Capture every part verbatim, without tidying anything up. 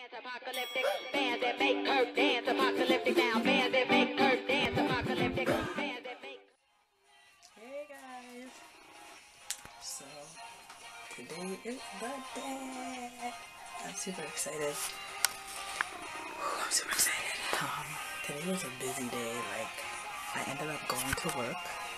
Apocalyptic bands that make her dance. Apocalyptic now bands that make her dance. Apocalyptic bands that make. Hey guys. So today is the day. I'm super excited. I'm super excited. Um, today was a busy day. Like I ended up going to work.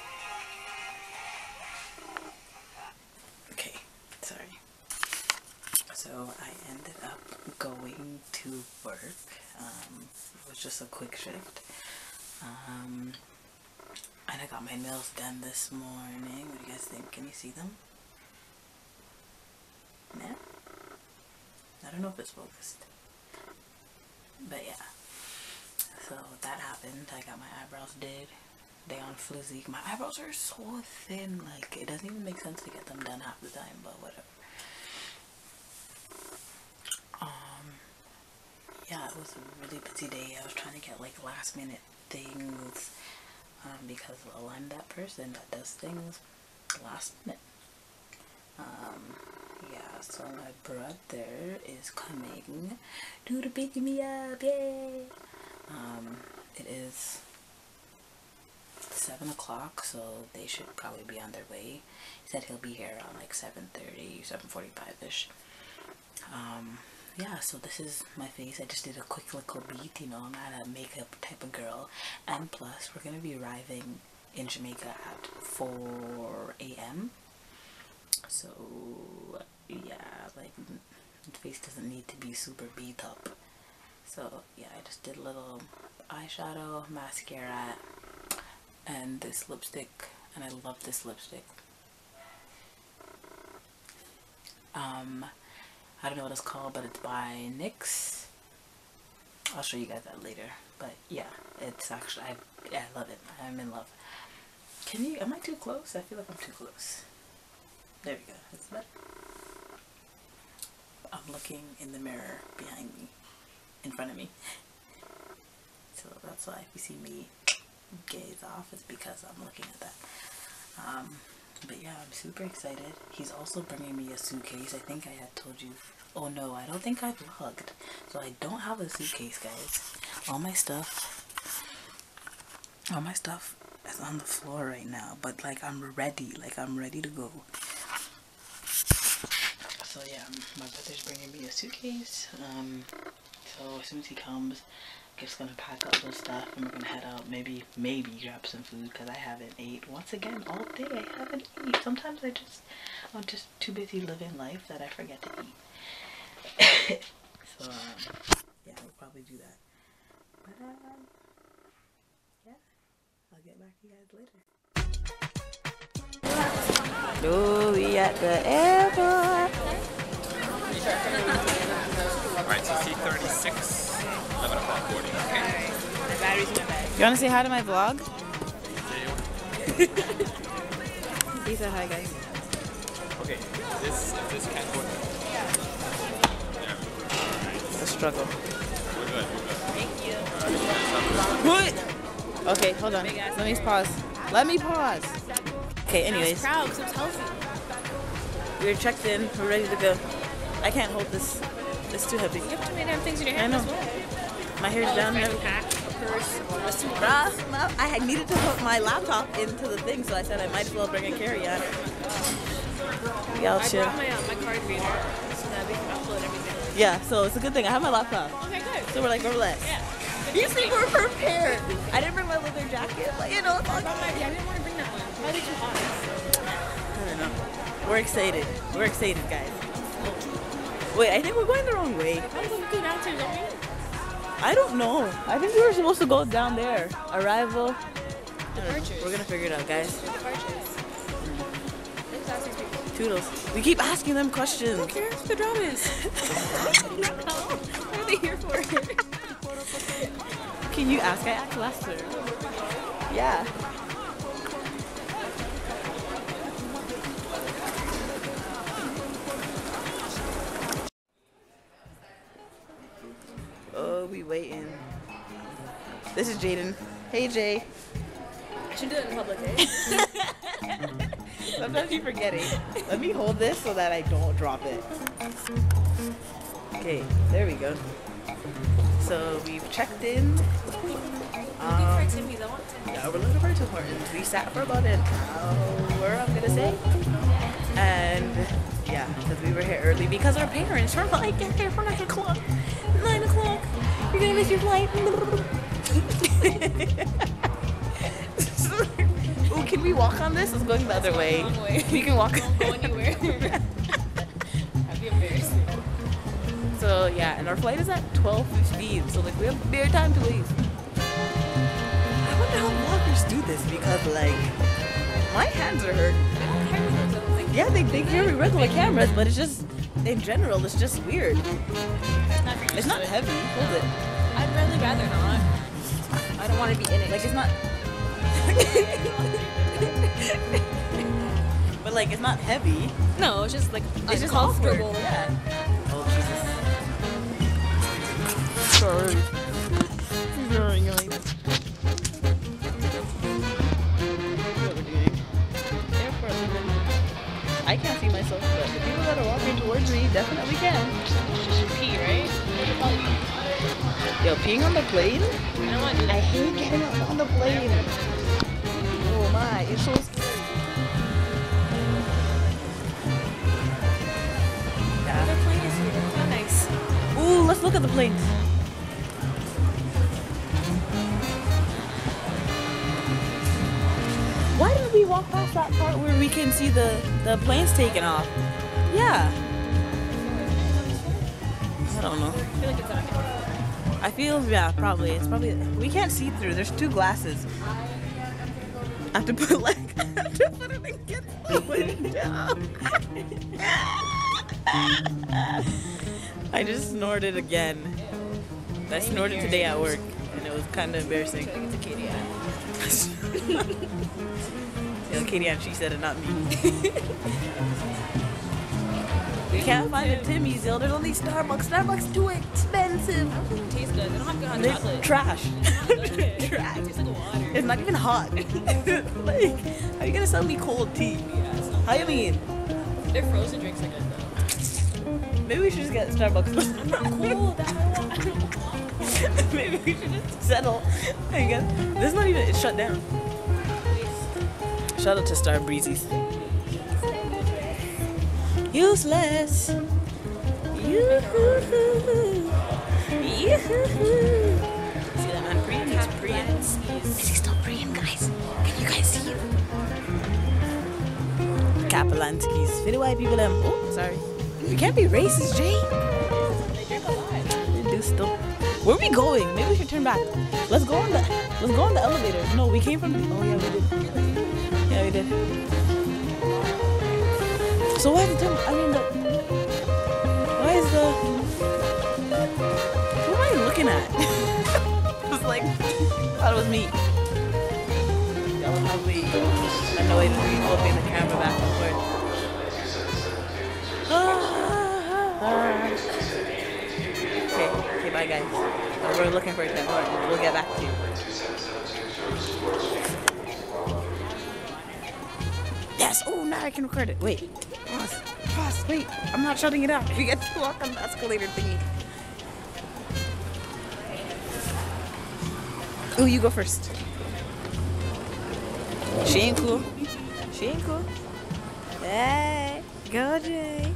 Okay, sorry. So I ended up going to work. Um, it was just a quick shift. Um, and I got my nails done this morning. What do you guys think? Can you see them? Yeah? I don't know if it's focused. But yeah. So that happened. I got my eyebrows did. They on frizzy. My eyebrows are so thin. Like, it doesn't even make sense to get them done half the time, but whatever. Um, yeah, it was a really busy day. I was trying to get like last minute things um, because well, I'm that person that does things last minute. Um, yeah, so my brother is coming to pick me up, yay! Um, it is seven o'clock, so they should probably be on their way. He said he'll be here around like seven thirty, seven forty-five-ish. Um, yeah, so this is my face. I just did a quick little beat, you know, I'm not a makeup type of girl. And plus, we're going to be arriving in Jamaica at four A M So, yeah, like, the face doesn't need to be super beat up. So, yeah, I just did a little eyeshadow, mascara, and this lipstick. And I love this lipstick. Um... I don't know what it's called, but it's by NYX. I'll show you guys that later. But yeah, it's actually, I, yeah, I love it. I'm in love. Can you, am I too close? I feel like I'm too close. There we go. It's better. I'm looking in the mirror behind me, in front of me. So that's why if you see me gaze off, it's because I'm looking at that. Um, But yeah, I'm super excited. He's also bringing me a suitcase. I think I had told you. Oh no, I don't think I vlogged. So I don't have a suitcase, guys. All my stuff. All my stuff is on the floor right now. But like, I'm ready. Like, I'm ready to go. So yeah, my brother's bringing me a suitcase. Um, so as soon as he comes, just gonna pack up those stuff and we're gonna head out. Maybe maybe grab some food because I haven't ate once again all day. I haven't eaten. Sometimes I just I'm just too busy living life that I forget to eat. So um, yeah, we'll probably do that. But um, yeah, I'll get back to you guys later. Oh, we at the airport. Alright, so C thirty-six. eleven o'clock forty. Okay. My battery's in my bag. You want to say hi to my vlog? He said hi, guys. Okay, this this can't work. Yeah. It's a struggle. We're good, we're good. Thank you. What? Okay, hold on. Let me pause. Let me pause. Okay, anyways. I was proud because it's healthy. We're checked in. We're ready to go. I can't hold this. It's too heavy. You have too many damn things in your I hand know. as well. My hair's down and A everything. pack, a purse, a suitcase. Bruh, well, I needed to put my laptop into the thing, so I said I might as well bring a carry-on. Y'all I chill. brought my, uh, my card reader so that we can upload everything. Yeah, so it's a good thing. I have my laptop. Okay, good. So we're like, relax. Yeah. You see, we're prepared. I didn't bring my leather jacket, but you know, it's all I brought my, yeah, I didn't want to bring that one. Probably too hot. I don't know. We're excited. We're excited, guys. Wait, I think we're going the wrong way. How do we go downstairs, don't we? I don't know. I think we were supposed to go down there. Arrival. Departures. We're gonna figure it out, guys. Departures. Let's ask these people. Toodles. We keep asking them questions. Who cares what the job is? What are they here for? Can you ask? I asked last time. Yeah. Oh, we waiting. This is Jaden. Hey, Jay. I should do it in public, eh? Sometimes you forget it. Let me hold this so that I don't drop it. Okay, there we go. So we've checked in. Um, yeah, we're looking for Tim Hortons. We sat for about an hour, I'm gonna say. And yeah, because we were here early because our parents were like, get here for nine o'clock. Nine o'clock. You're gonna miss your flight. Ooh, can we walk on this? It's going the other way. way. We can walk. Don't go anywhere. That'd be embarrassing. So yeah, and our flight is at twelve fifteen. So like we have bare time to waste. I wonder how vloggers do this because like my hands are hurt. Yeah, they they carry regular cameras, but it's just in general it's just weird. It's not heavy. Hold it. I'd really rather not. I don't want to be in it. Like it's not. But like it's not heavy. No, it's just like It's just awkward. uncomfortable. Yeah. Oh Jesus. Sorry. Very nice. Airport living. I can't see myself, but the people that are walking towards me definitely can. Just pee, right? Yo, peeing on the plane? I don't want to do I that. hate getting up on the plane. Oh my, it's so scary. Yeah. The plane is here. It's not nice. Ooh, let's look at the planes. Why didn't we walk past that part where we can see the, the planes taking off? Yeah. I don't know. I feel like it's on here. I feel, yeah, probably. It's probably, we can't see through. There's two glasses. I have to put like, I have to put it against the window. I just snorted again. I snorted today at work, and it was kind of embarrassing. It's a Katie ad. Yeah, Katie and she said it, not me. We can't find the Timmy's, yo. There's only Starbucks. Starbucks too expensive. It doesn't taste good. They don't have good hot It's chocolate. trash. It Trash. tastes like water. It's not even hot. Like, how are you gonna sell me cold tea? Yeah, it's not How you mean? Their frozen drinks are good though. Maybe we should just get Starbucks. Cool, that's what I want. Maybe we should just settle. I guess. This is not even, it's shut down. Shout out to Star Breezies. Useless. Yoo-hoo-hoo. Yoo-hoo-hoo. See that man praying? He's praying. Is he still praying, guys? Can you guys see him? Kapelanskis. For the white people, them. Oh, sorry. We can't be racist, Jay. They drink a lot. They do still. Where are we going? Maybe we should turn back. Let's go on the. Let's go on the elevator. No, we came from. The, oh yeah, we did. Yeah, we did. So why is the? I mean the. Why is the? Who am I looking at? It was like, I thought it was me. That was probably annoyed with me flipping the camera back and forth. Okay, okay, bye guys. Uh, we're looking for a Tim Hortons. We'll get back to you. Yes! Oh, now I can record it. Wait. Pause. Pause. Wait. I'm not shutting it off. We get to walk on the escalator thingy. Ooh, you go first. She ain't cool. She ain't cool. Hey. Go, Jay.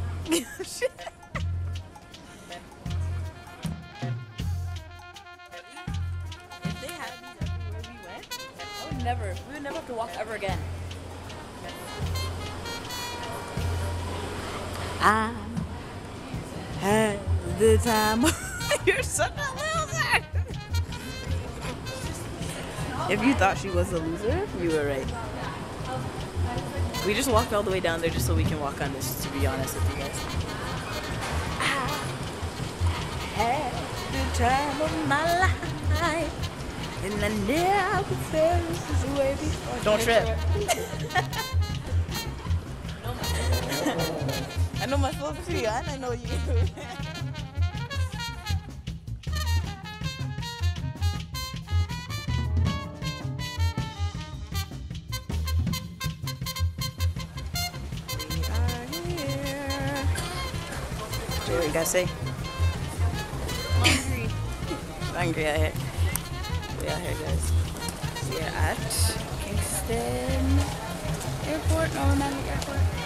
Never. We would never have to walk ever again. I had the time. You're such a loser. If you thought she was a loser, you were right. We just walked all the way down there just so we can walk on this, to be honest with you guys. I had the time of my life. And I never felt this way before. Don't trip. I know myself too, and I know you. We are here. What you gotta say? hungry out here. We out here, guys. We are at Kingston Airport, Norman Airport.